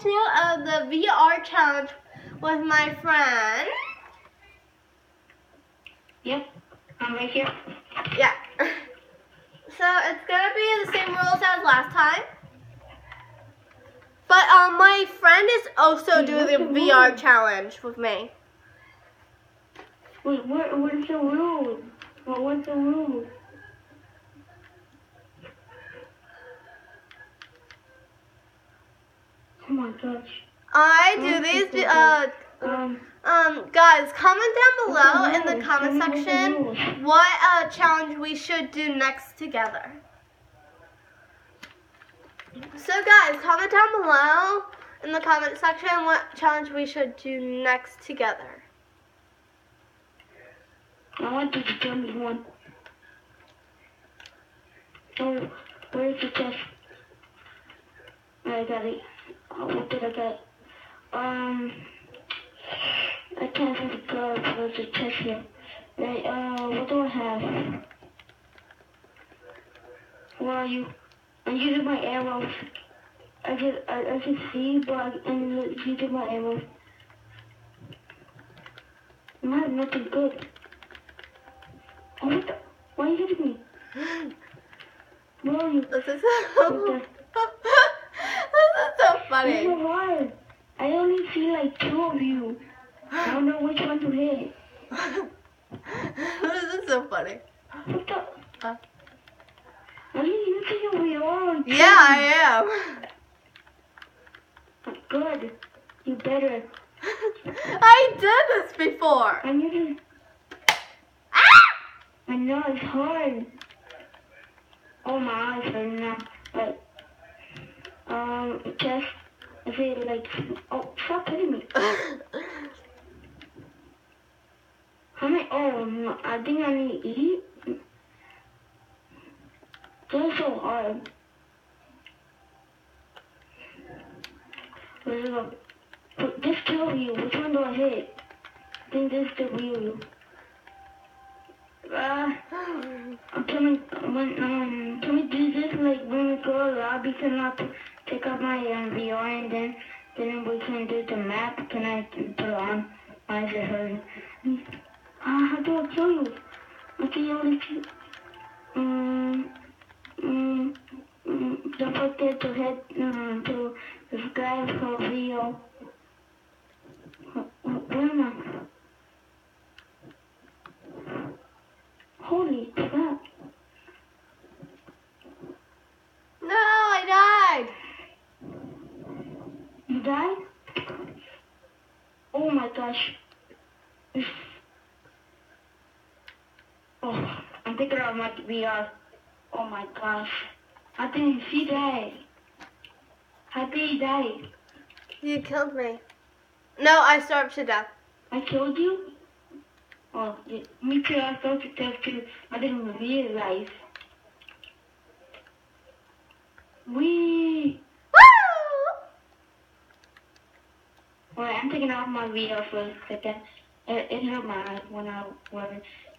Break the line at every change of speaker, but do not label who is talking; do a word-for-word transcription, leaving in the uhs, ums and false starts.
walkthrough of the V R challenge with my friend.
Yep, I'm right here.
Yeah. So it's gonna be the same rules as last time. But um, my friend is also
Wait,
doing
what's
the
the
V R
rule?
challenge with me.
Wait, what, what is the rule? What, what's the rule? Oh my gosh.
I do
Oh,
these.
okay,
Uh,
Um,
um, guys, comment down
What's the
below in the
rules?
comment
Tell me what the
section
rules.
what uh, challenge we should do next together. So guys, comment down below in the comment section what challenge we should do next together.
I want you to tell me one. Oh, where's the test? I got it. Oh, what did I get? Um, I can't see the card. Where's the test here? Right, uh, what do I have? Where are you? I'm using my arrows. I can, I, I can see, but I, I'm using my arrows. I have nothing good. Oh, what the? Why are you hitting me? Where are you?
This is so, this is so
It's
funny.
so hard. I only see like two of you. I don't know which one to hit.
This is so funny.
What the?
Huh?
Are you using your V R?
Yeah, I am.
Good. You better.
I did this before.
I'm using.
Ah!
I know it's hard. Oh my eyes are now. But um, just is it like? Oh, stop hitting me. How many? Oh no, I think I need to eat. That's so hard. Where's it go? But this two of you, which one do I hit? I think this is the real you. Uh, can we, when, um, can we do this like when we go to the lobby? Can I take out my um, V R and then then we can do the map? Can I put it on? Why is it hurting? Ah, how do I kill you? I can only kill. Um, um, um, don't forget to hit um, to subscribe for video. Where am I? Holy crap.
No, I died.
You died? Oh my gosh. Oh, I'm thinking of my V R. Oh my gosh. How did he die? How did he die?
You killed me. No, I starved to death.
I killed you? Oh, yeah, me too. I thought to death too. I didn't realize. Wee!
Woo!
Alright, I'm taking off my V R for a second. It, it hurt my eyes when I was